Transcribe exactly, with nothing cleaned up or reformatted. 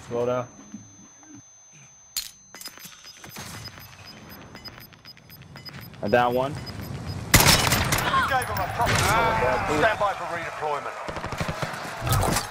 Slow down. I down one. You gave them a proper start. Stand by for redeployment.